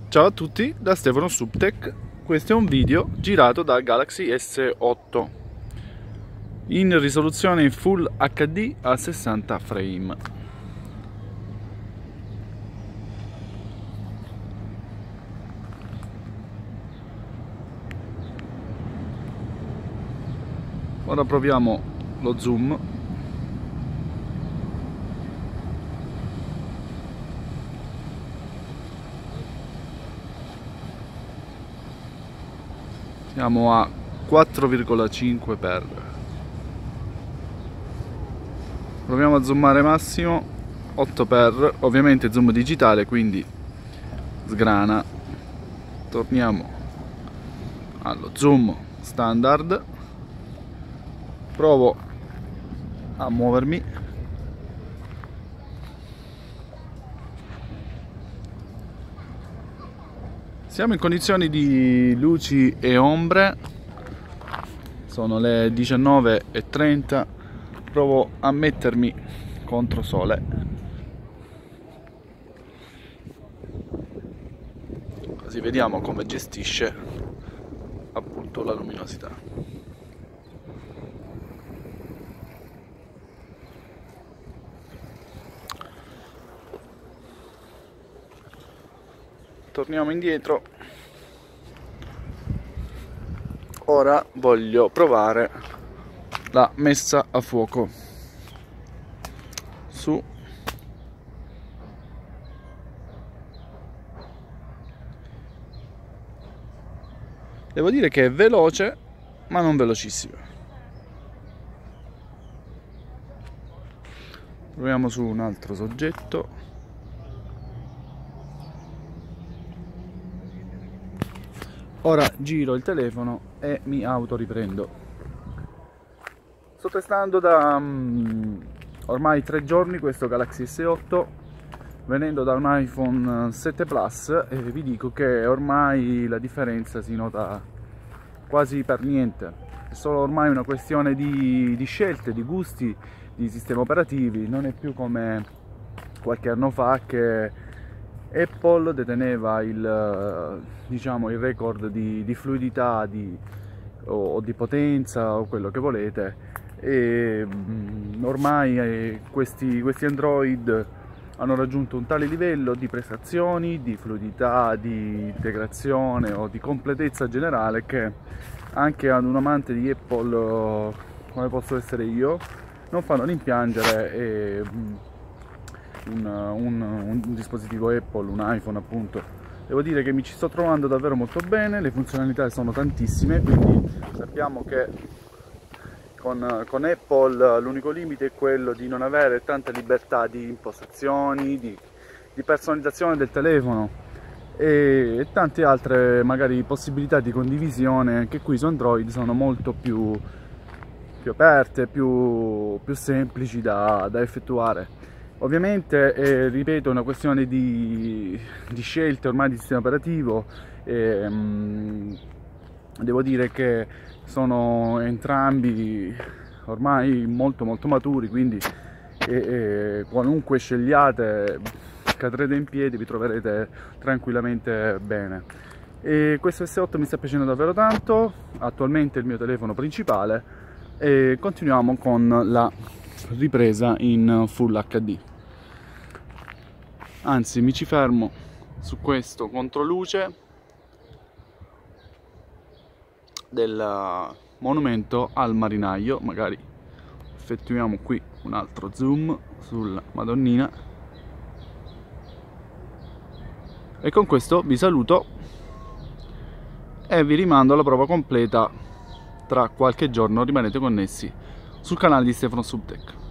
Ciao a tutti da Stefano Subtech, questo è un video girato da Galaxy S8 in risoluzione Full HD a 60 frame. Ora proviamo lo zoom. Siamo a 4,5 per. Proviamo a zoomare massimo 8 per, ovviamente zoom digitale, quindi sgrana. Torniamo allo zoom standard. Provo a muovermi. Siamo in condizioni di luci e ombre, sono le 19:30, provo a mettermi contro sole, così vediamo come gestisce appunto la luminosità. Torniamo indietro. Ora voglio provare la messa a fuoco su. Devo dire che è veloce, ma non velocissima. Proviamo su un altro soggetto. Ora giro il telefono e mi autoriprendo. Sto testando da ormai 3 giorni questo Galaxy S8, venendo da un iPhone 7 Plus, e vi dico che ormai la differenza si nota quasi per niente. È solo ormai una questione di scelte, di gusti, di sistemi operativi. Non è più come qualche anno fa che Apple deteneva il record di fluidità o di potenza o quello che volete, e ormai questi Android hanno raggiunto un tale livello di prestazioni, di fluidità, di integrazione o di completezza generale che anche ad un amante di Apple come posso essere io non fanno rimpiangere un dispositivo Apple, un iPhone appunto. Devo dire che mi ci sto trovando davvero molto bene, le funzionalità sono tantissime, quindi sappiamo che con Apple l'unico limite è quello di non avere tanta libertà di impostazioni, di personalizzazione del telefono e tante altre magari possibilità di condivisione che qui su Android sono molto più aperte, più semplici da effettuare. Ovviamente, ripeto, è una questione di scelte ormai di sistema operativo. Devo dire che sono entrambi ormai molto maturi, quindi qualunque scegliate cadrete in piedi, vi troverete tranquillamente bene. E questo S8 mi sta piacendo davvero tanto, attualmente è il mio telefono principale, e continuiamo con la ripresa in Full HD. Anzi, mi ci fermo su questo controluce del monumento al marinaio. Magari effettuiamo qui un altro zoom sulla Madonnina, e con questo vi saluto e vi rimando alla prova completa tra qualche giorno. Rimanete connessi sul canale di Stefano Subtech.